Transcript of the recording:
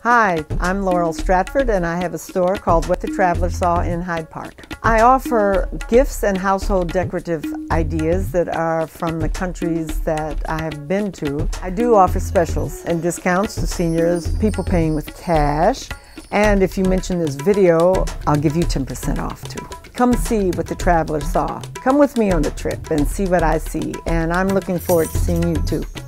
Hi, I'm Laurel Stratford and I have a store called What the Traveler Saw in Hyde Park. I offer gifts and household decorative ideas that are from the countries that I have been to. I do offer specials and discounts to seniors, people paying with cash, and if you mention this video, I'll give you 10% off too. Come see What the Traveler Saw. Come with me on the trip and see what I see, and I'm looking forward to seeing you too.